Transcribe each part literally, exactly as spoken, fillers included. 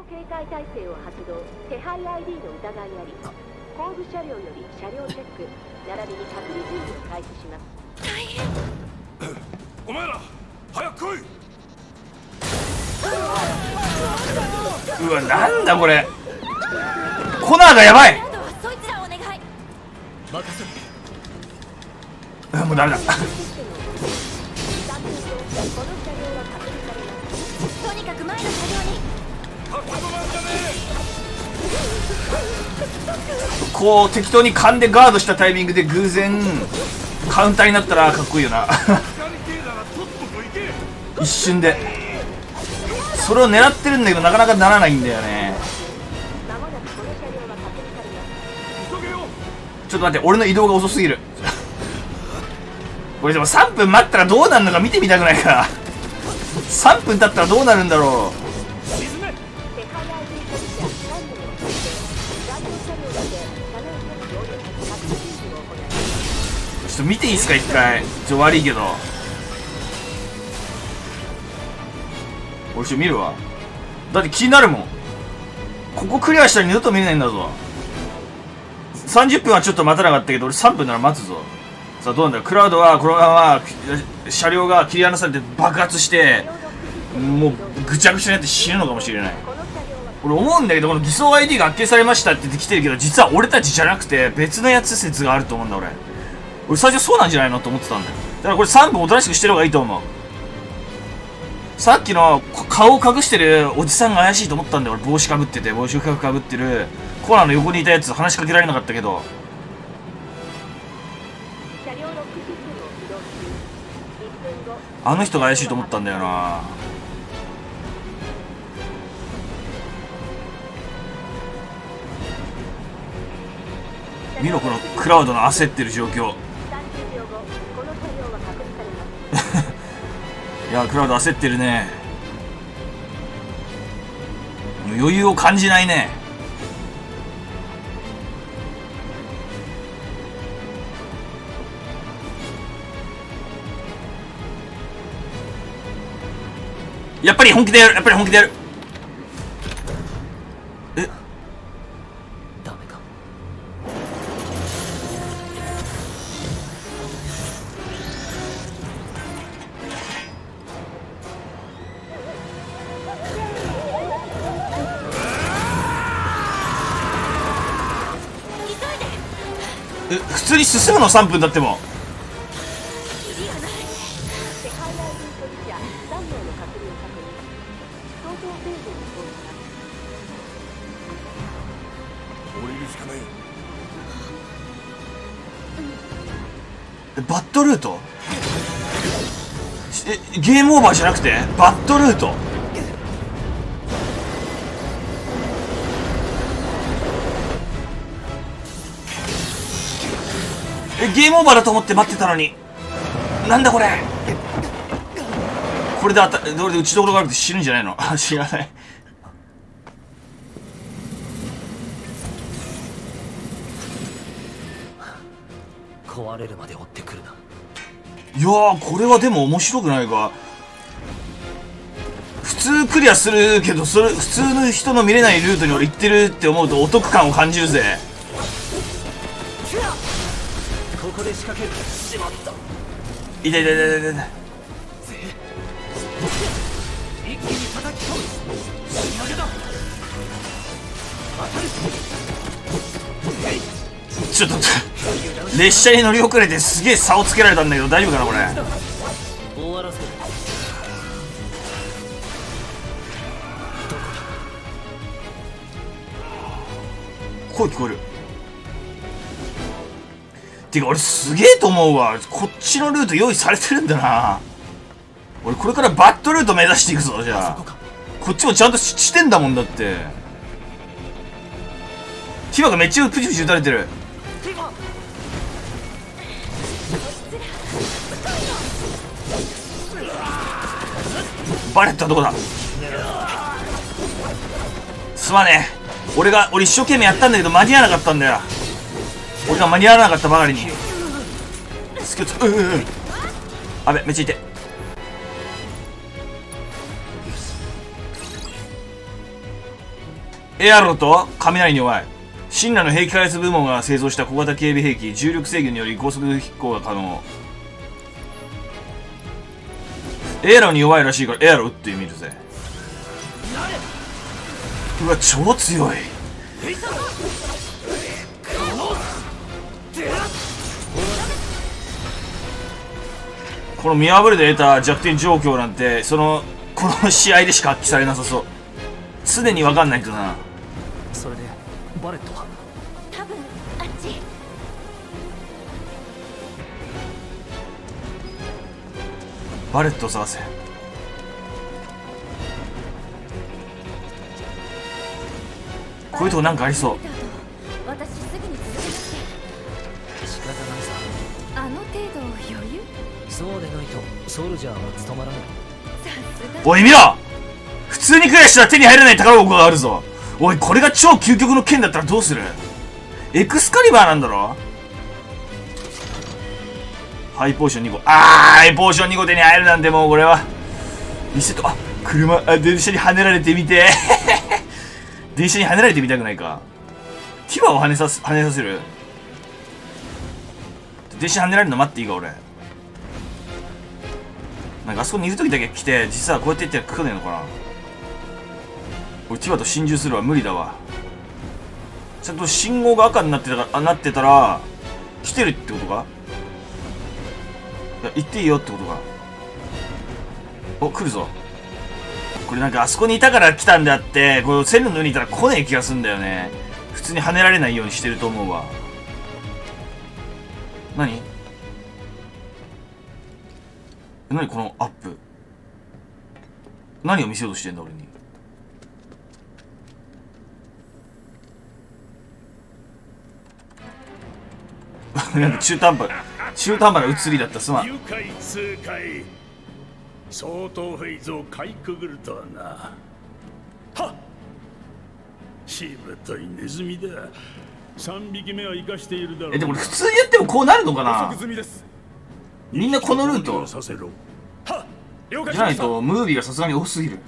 警戒態勢を発動。手配 アイディー の疑いあり。後部車両より車両チェック並びに隔離準備を開始します。 大変。 お前ら早く来い。 うわ、なんだこれ。コナーがやばい。 そいつらお願い。 任せうわ、もうダメだ。 とにかく前の車両に。 こう適当に勘でガードしたタイミングで偶然カウンターになったらかっこいいよな。一瞬でそれを狙ってるんだけどなかなかならないんだよね。ちょっと待って、俺の移動が遅すぎる。これでもさんぷん待ったらどうなるのか見てみたくないか。さんぷん経ったらどうなるんだろう。ちょっと見ていいですか一回。ちょ悪いけど俺ちょっと見るわ。だって気になるもん。ここクリアしたら二度と見れないんだぞ。さんじゅっぷんはちょっと待たなかったけど俺さんぷんなら待つぞ。さあどうなんだ。クラウドはこのまま車両が切り離されて爆発してもうぐちゃぐちゃになって死ぬのかもしれない。俺思うんだけどこの偽装 アイディー が発見されましたって言ってきてるけど実は俺たちじゃなくて別のやつ説があると思うんだ俺。俺最初そうなんじゃないのと思ってたんだよ。だからこれさんぷんおとなしくしてる方がいいと思う。さっきの顔を隠してるおじさんが怪しいと思ったんだよ俺。帽子かぶってて帽子を深くかぶってるコナーの横にいたやつ話しかけられなかったけどあの人が怪しいと思ったんだよな。見ろこのクラウドの焦ってる状況。いやクラウド焦ってるね。もう余裕を感じないね。やっぱり本気でやる。やっぱり本気でやる。えダメか。 え普通に進むのさんぷんだっても。バッドルートえゲームオーバーじゃなくてバッドルート。えゲームオーバーだと思って待ってたのになんだこれ。これであたどれで打ちどころがあるって死ぬんじゃないの。知らない。 壊れるまで追ってくるな。 いやーこれはでも面白くないか。普通クリアするけどそれ普通の人の見れないルートに俺行ってるって思うとお得感を感じるぜ。 ここで仕掛ける。しまった。 痛い痛い痛い痛い痛い。 一気に叩き込む。仕掛けだ。当たる。 ちょっと列車に乗り遅れてすげえ差をつけられたんだけど大丈夫かなこれ。 終わらせる。どこだ。 声聞こえる。てか俺すげえと思うわ。こっちのルート用意されてるんだな。俺これからバッドルート目指していくぞ。じゃあこっちもちゃんと し, してんだもんだって。ティファがめっちゃプチプチ撃たれてる。バレットはどこだ。すまねえ。俺が俺一生懸命やったんだけど間に合わなかったんだよ。俺が間に合わなかったばかりにスキルつうんうんうん。あべめっちゃ痛い。 エアロと雷に弱い。シンラの兵器開発部門が製造した小型警備兵器、重力制御により高速飛行が可能。エアロに弱いらしいからエアロ撃ってみるぜ。うわ超強い。この見破りで得た弱点状況なんてそのこの試合でしか発揮されなさそう。常に分かんないとな。 それでバレットは多分あっち。 バレットを探せ。こういうとこなんかありそう。 私すぐに続けなくて。 仕方ないさ。 あの程度余裕？ そうでないとソルジャーは務まらない。 さすが。 おい見ろ、普通にクリアしたら手に入らない宝箱があるぞ。おいこれが超究極の剣だったらどうする。エクスカリバーなんだろ。ハイポーションにこ。あーハイポーションにこ手に入るなんてもうこれはリセット。あ車、あ電車に跳ねられてみて電車に跳ねられてみたくないか。ティバを跳ねさす跳ねさせる。電車に跳ねられるの待っていいか俺。なんかあそこにいる時だけ来て実はこうやって言って来ねえのかな。俺ティバと心中するわ無理だわ。ちゃんと信号が赤になってたかあなってたら来てるってことか。いや行っていいよってことか。お来るぞ。これなんかあそこにいたから来たんであってこれ線路の上にいたら来ねえ気がすんだよね。普通に跳ねられないようにしてると思うわ。何何このアップ。何を見せようとしてんだ俺に。なんか中途半端中途半端な映りだった。すまん。 愉快痛快相当フェイズをかいくぐるとはな。はっしぶといネズミだ。さんびきめは生かしているだろう。 えでも普通にやってもこうなるのかな。 済みです。 みんなこのルートさせろ。はっ了解じゃないとムービーがさすがに多すぎる。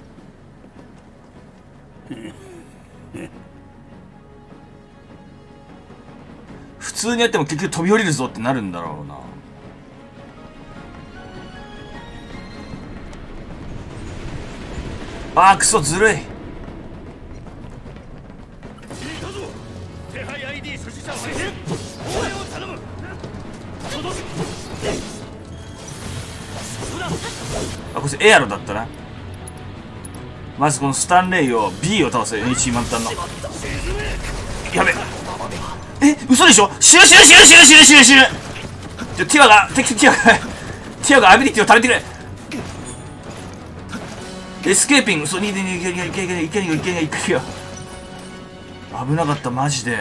普通にやっても結局飛び降りるぞってなるんだろうな。あークソずるい。 手配 アイディー 所持者は応援を頼む。 あこいつエアロだったな。まずこのスタンレイを ビー を倒せ。 エヌエイチ 満タンのやべえ嘘でしょ。死ぬ死ぬ死ぬ死ぬ死ぬ死ぬ死ぬ。じゃティアが敵ティアがティアがアビリティを食べてくれ。エスケーピング。そうにでにいけいけいけいけいけいけいけいけよ。危なかったマジで。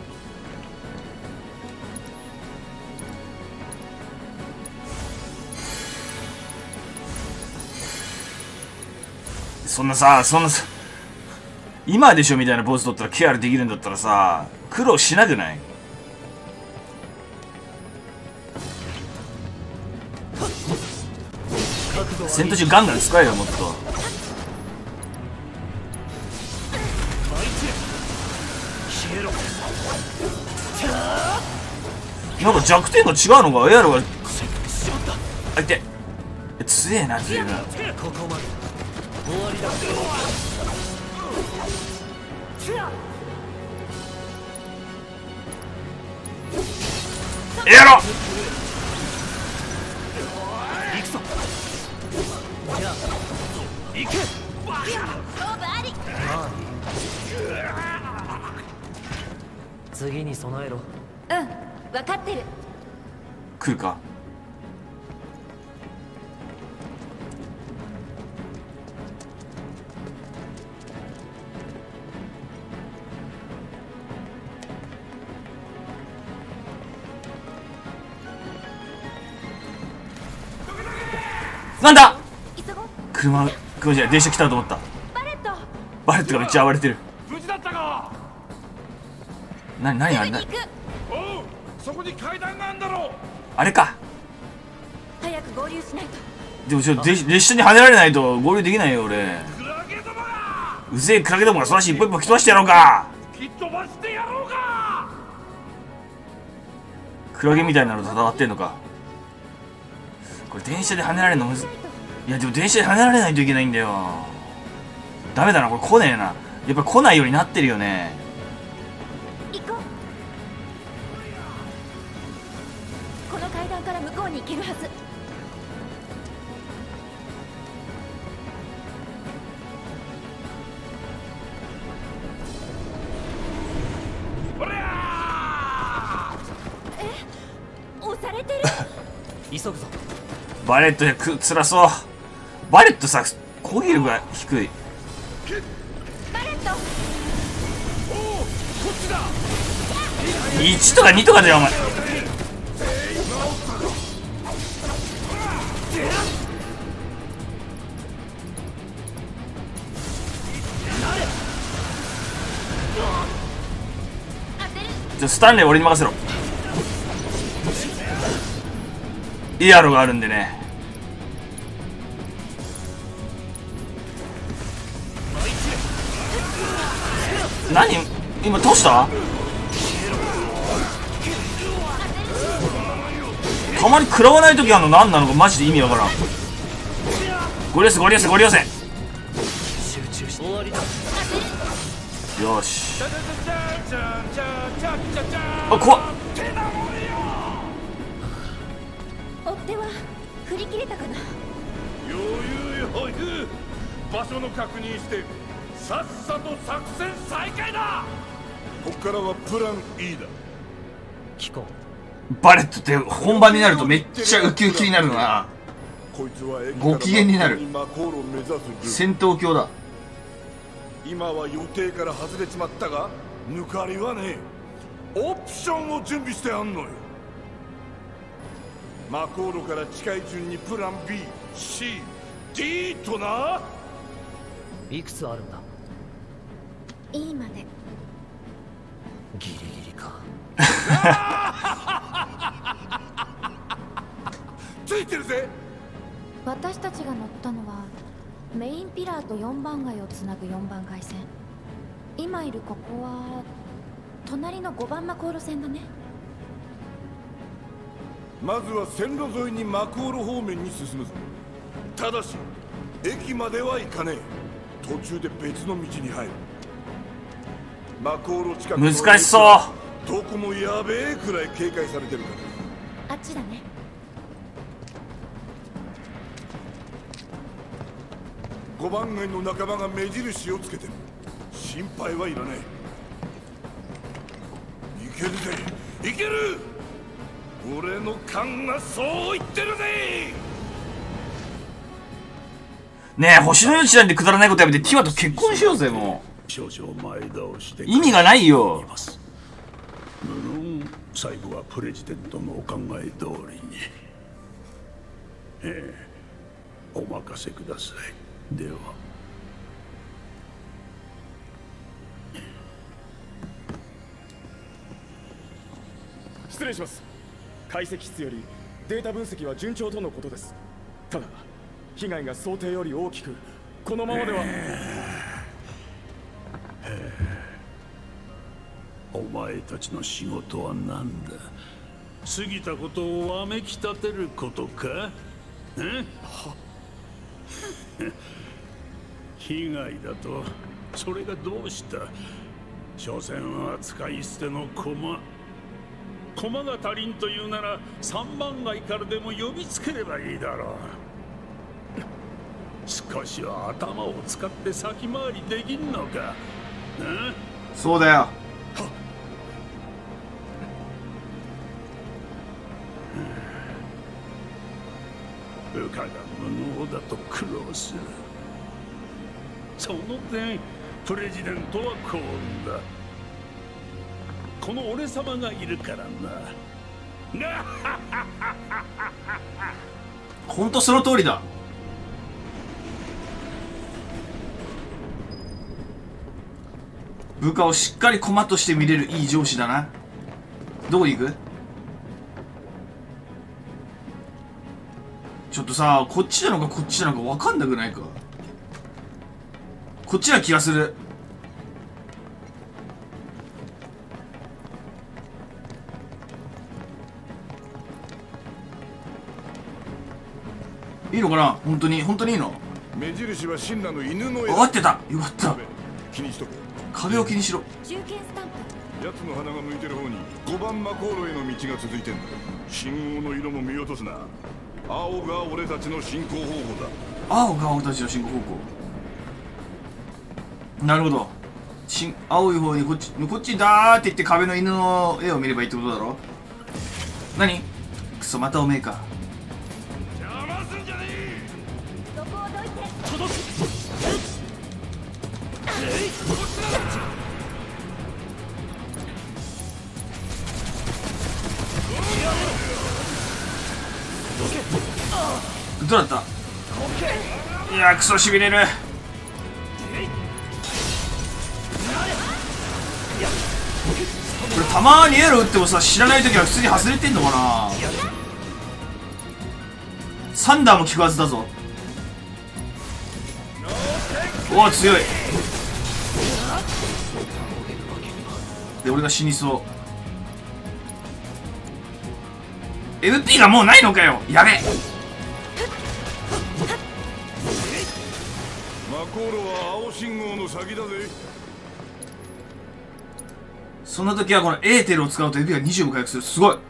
そんなさそんなさ今でしょみたいなポーズ取ったらケアルできるんだったらさ苦労しなくない。戦闘中ガンガン使えよもっと。なんか弱点が違うのか。エアロがあいて強えな随分。 ここまで終わりだ。 エアロ行くぞ。じゃあ行け。 勝負あり。 まあいい。次に備えろ。 うん分かってる。 来るか。なんだ急ごう。 車車じゃ電車来たと思った。 バレット。 バレットがめっちゃ暴れてる。 無事だったか。 なになにあれなすぐに行く。 おうそこに階段があんだろう。 あれか。 早く合流しないと。 でもちょっと列車に跳ねられないと合流できないよ俺。 クラゲどもがうぜえクラゲどもがそらし一歩一歩吹き飛ばしてやろうか。 吹き飛ばしてやろうか。 クラゲみたいなのと戦ってんのか。これ電車で跳ねられるのむずいやでも電車で跳ねられないといけないんだよ。ダメだなこれ来ねえな。やっぱ来ないようになってるよね。 行こう。この階段から向こうに行けるはず。押されてる。 急ぐぞ。 バレットでく辛そう。バレットさ攻撃力が低い。 バレット。 おお、こっちだ。 いちとかにとかだよお前。じゃスタンレー俺に任せろ。イアロがあるんでね。何今どうした？たまに食らわない時あるの何なのかマジで意味わからん。ゴリ押せゴリ押せゴリ押せ。 集中して終わりだ。 よし。あ怖っ。 追っ手は振り切れたかな。 余裕余裕。場所の確認してさっさと作戦再開だ。こっからはプラン E だ。 聞こバレットって本番になるとめっちゃウキウキになるな。 こいつはご機嫌になる。 マコールを目指す。 戦闘狂だ。 今は予定から外れちまったが抜かりはねえ。オプションを準備してあんのよ。マコールから近い順にプラン ビー、シー、ディー とな。 う。いくつあるんだ。 E まで。 ギリギリか。 ついてるぜ。 私たちが乗ったのはメインピラーとよんばん街をつなぐよんばん街線。今いるここは隣のごばんマコール線だね。 まずは線路沿いにマコール方面に進むぞ。ただし駅までは行かねえ。途中で別の道に入る。マコール近くの難しそう。 どこもやべえくらい警戒されてるから。 あっちだね。 ごばん街の仲間が目印をつけてる。心配はいらない。いけるぜいける。俺の勘がそう言ってるぜ。 ねえ星の命なんでくだらないことやめてティワと結婚しようぜ。もう少々前倒して意味がないよ。 無論最後はプレジデントのお考え通りに。ええ、お任せください。では。 失礼します。解析室よりデータ分析は順調とのことです。ただ被害が想定より大きく、このままでは。 お前たちの仕事は何だ。過ぎたことをわめき立てることか。え被害だとそれがどうした。所詮は使い捨ての駒。駒が足りんというなら三番街からでも呼びつければいいだろう。少しは頭を使って先回りできんのか。 そうだよ。 部下が無能だと苦労する。その点プレジデントは幸運だ。この俺様がいるからな。 ほんとその通りだ。部下をしっかり駒として見れるいい上司だな。どこ行く？ちょっとさ、こっちなのかこっちなのか分かんなくないか。 こっちな気がする。いいのかな、本当に本当にいいの。 目印は神羅の犬の絵。 合ってた、よかった。 気にしとけ。 壁を気にしろ。 中堅スタンプ。 奴の鼻が向いてる方にごばん魔航路への道が続いてんだ。信号の色も見落とすな。青が俺たちの進行方向だ。 青が俺たちの進行方向。なるほど。し青い方にこっちこっちだーって言って壁の犬の絵を見ればいいってことだろ。何クソ、またおめえか。 邪魔すんじゃねえ。 そこをどいて。 届く。 どうだった。いやークソしびれる。これたまーにエロ打ってもさ、知らない時は普通に外れてんのかな。サンダーも効くはずだぞ。おお強い。で俺が死にそう。 エムピー がもうないのかよ。やべえ。 魔航路は青信号の先だぜ。 その時はこのエーテルを使うと エムピー がにじゅうも回復する。すごい。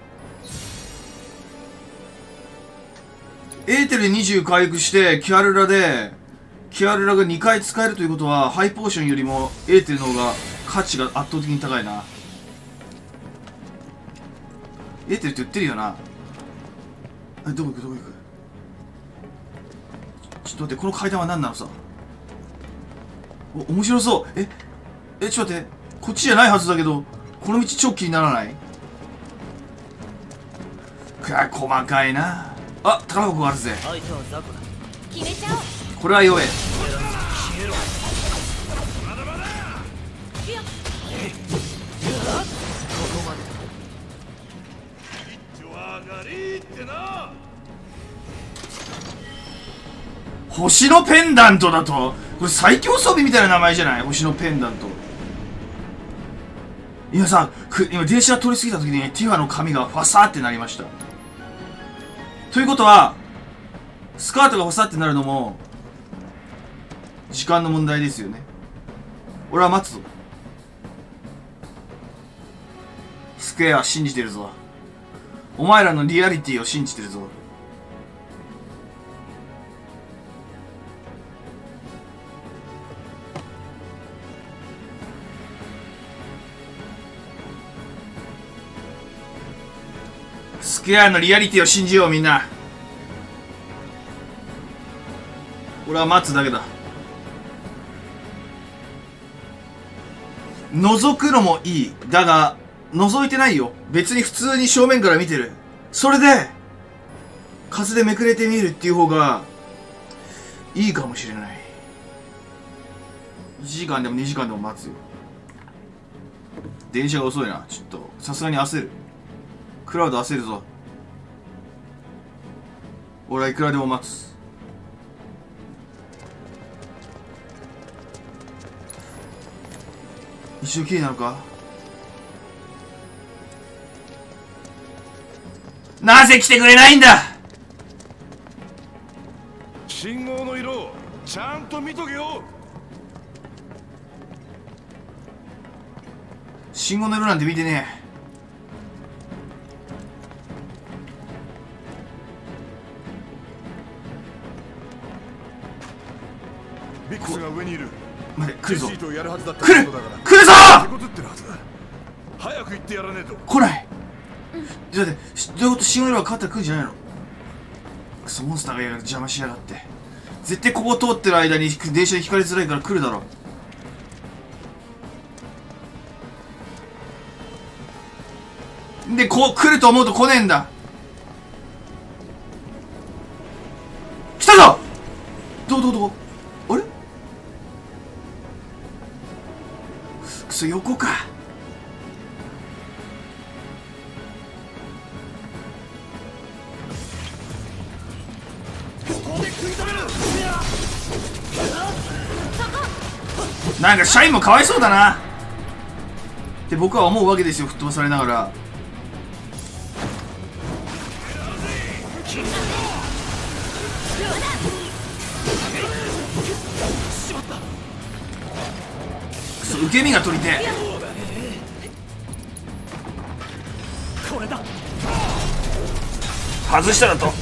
エーテルでにじゅう回復してキャルラでキャルラがにかい使えるということは、ハイポーションよりもエーテルの方が価値が圧倒的に高いな。エーテルって売ってるよな。あ、どこ行くどこ行く。ちょっと待って、この階段は何なのさ。お、面白そう。ええ、ちょっと待って、こっちじゃないはずだけど、この道超気にならない？か、細かいな。あ、宝箱があるぜ。 相手は雑魚だ。 決めちゃおう。 これは弱え。 消えろ。まだまだ。えっ。ここまでだ。 一丁上がりってな。 星のペンダントだと、これ最強装備みたいな名前じゃない？星のペンダント。今さ、今電車通り過ぎた時にティファの髪がファサーってなりました。ということはスカートがファサーってなるのも時間の問題ですよね。俺は待つぞ。スクエア信じてるぞ。お前らのリアリティを信じてるぞ。スクエアのリアリティを信じようみんな。俺は待つだけだ。覗くのもいい。だが覗いてないよ。別に普通に正面から見てる。それで風でめくれてみるっていう方がいいかもしれない。いちじかんでもにじかんでも待つよ。電車が遅いな。ちょっとさすがに焦る。クラウド焦るぞ。俺はいくらでも待つ。一応きれいなのか。なぜ来てくれないんだ。 信号の色ちゃんと見とけよ。 信号の色なんて見てねえ。 ビックスが上にいる。 待て、来るぞ。 ジェシーとやるはずだった来ることだから来るぞ。 手こずってるはずだ。早く行ってやらねえと。 来ない。だってどういうこと。信号の色が変わったら来るんじゃないの。クソモンスターが邪魔しやがって。絶対ここ通ってる間に電車に引かれづらいから来るだろ。でこう来ると思うと来ねえんだ。来たぞ。どこどこどこ。あれくそ横か。 ここで食い止める。 なんか社員もかわいそうだなって僕は思うわけですよ、吹っ飛ばされながら。くそ、受け身が取りてえ。 これだ。 外したらと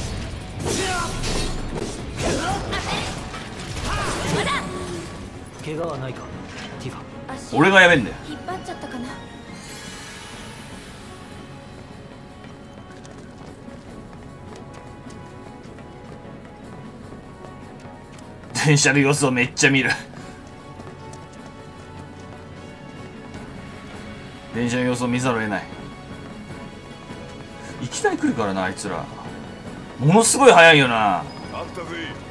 怪我はないかティファ。 足俺がやべえんだよ。 引っ張っちゃったかな。 電車の様子をめっちゃ見る。電車の様子を見ざるを得ない。いきなり来るからな、あいつら。ものすごい速いよな。 あったぜ。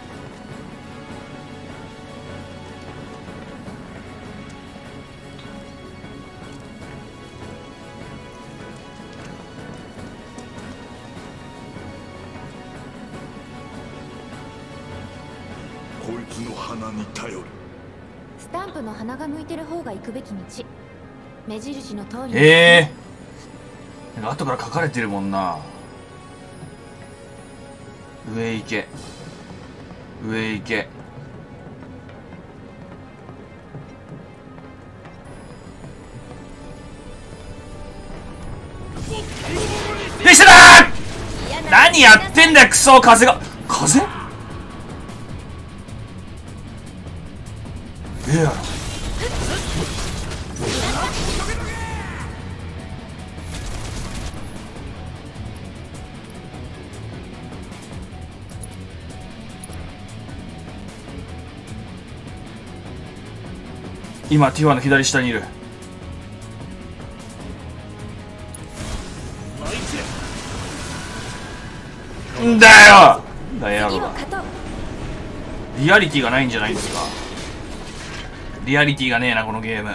こいつの鼻に頼る。 スタンプの鼻が向いてる方が行くべき道。目印の通り。 ええー、なんか後から書かれてるもんな。上行け、上行け。できたー。何やってんだよ、クソ。風が、風ええやろ。今ティファの左下にいる。んだよ。だよ次は勝とう。 リアリティがないんじゃないんですか。リアリティがねえなこのゲーム。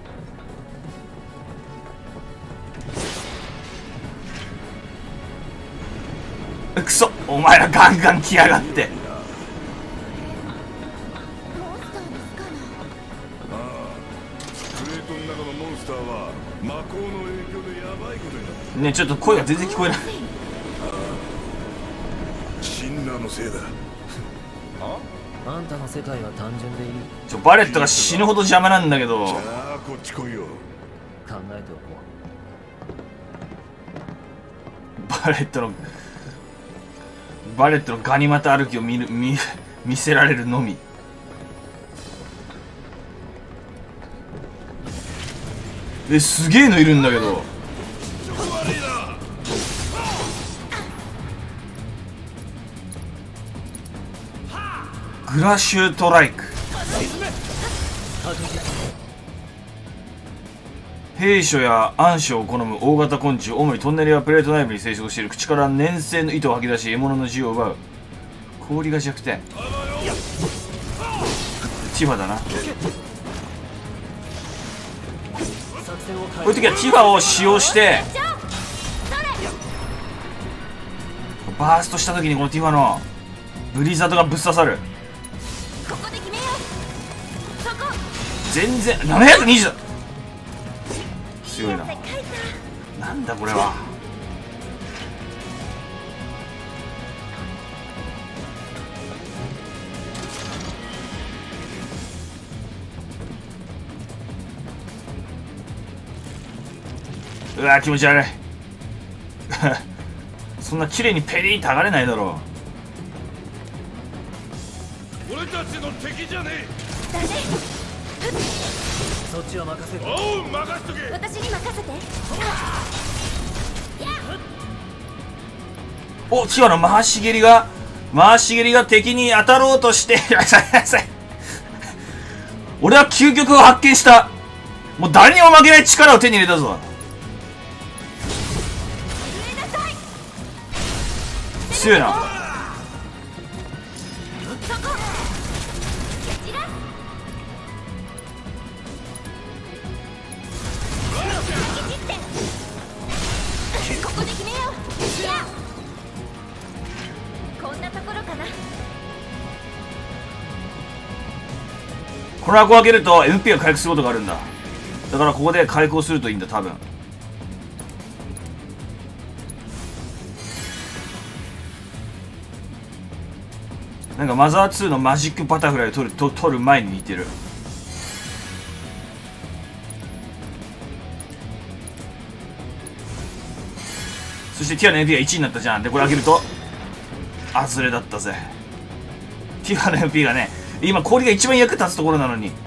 くそ、お前らガンガン来やがって。 モンスターですかな。 ああ、クレートの中のモンスターは魔法の影響でヤバいことになってる。 ねえ、ちょっと声が全然聞こえない。 シンナーのせいだ。 あんたの世界は単純でいい。 ちょバレットが死ぬほど邪魔なんだけど。 じゃあこっち来いよ。 考えておこバレットのバレットのガニ股歩きを見る 見, 見せられるのみ。え、すげえのいるんだけど。グラシュートライク。兵所や暗所を好む大型昆虫、主にトンネルやプレート内部に生息している。口から粘性の糸を吐き出し獲物の自由を奪う。氷が弱点。ティファだな。こういう時はティファを使用してバーストした時にこのティファのブリザードがぶっ刺さる。 ここで決めよう。そこ。 全然ななひゃくにじゅうだ。強いな。なんだこれは。うわ気持ち悪いそんな綺麗にペリーって剥がれないだろ俺たちの敵じゃねだね。 そっちは任せる。 え。おう、任しとけ。 私に任せて。 お、ティファの回し蹴りが回し蹴りが敵に当たろうとして俺は究極を発見した。もう誰にも負けない力を手に入れたぞ。強いな。 ここで決めよう。こんなところかな。 ここの箱を開けると エムピー が回復することがあるんだ。だからここで回復をするといいんだ多分。なんかマザーツーのマジックバタフライを取ると取る前に似てる。そしてティアの エムピー がいちになったじゃん。でこれ開けると外れだったぜ。ティアの エムピー がね、今氷が一番役立つところなのに。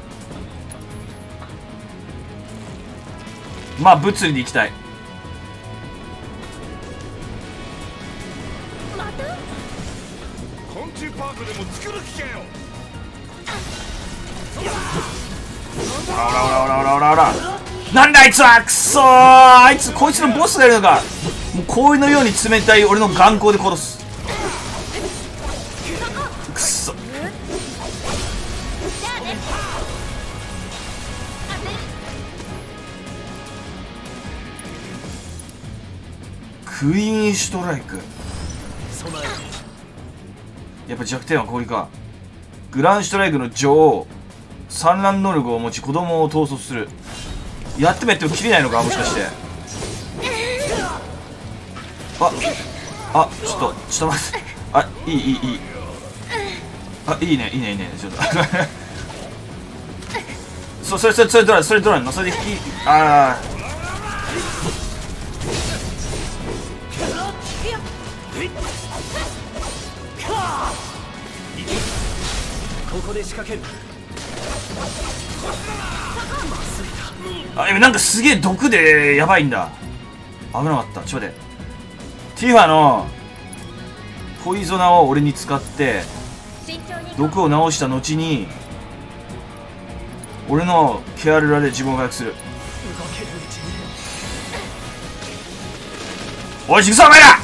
まあ物理でいきたい。 昆虫パークでも作る気かよ。 おらおらおらおらおらおら、なんだあいつは。くそー、あいつこいつのボスがいるのか。もう氷のように冷たい俺の眼光で殺す。くそ。クイーンシュトライク。やっぱ弱点は氷か。グランシュトライクの女王、産卵能力を持ち子供を統率する。やってもやっても切れないのかもしかして。ああ、ちょっとちょっと待って。あ、いいいいいい。あ、いいねいいねいいね。ちょっとそそれそれそれどうなんそれどうなんのそれで引き、ああここで仕掛ける。 あ、なんかすげえ毒でやばいんだ。危なかった。ちょっと待って。ティファのポイゾナを俺に使って毒を治した後に俺のケアルラで自分を回復する。おいジグソーお前ら、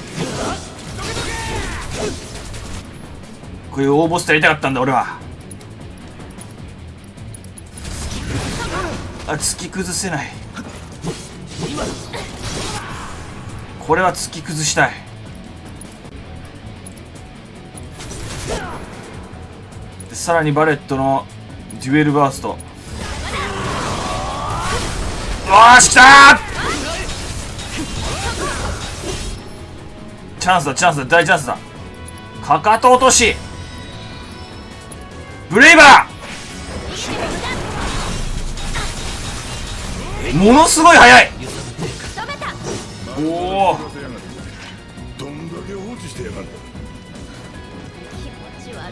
こういう大ボスとやりたかったんだ俺は。あ、突き崩せない。これは突き崩したい。でさらにバレットのデュエルバースト。よーし来たー。チャンスだチャンスだ大チャンスだ。かかと落としブレイバー、ものすごい速い。おお、 どんだけ放置してやがるんだ。 気持ち悪かった。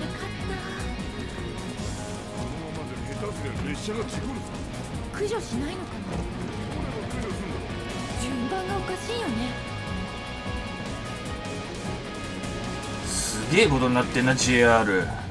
このままで下手すりゃ列車が事故るぞ。 駆除しないのかな。順番がおかしいよね。 すげえことになってんな ジェイアール。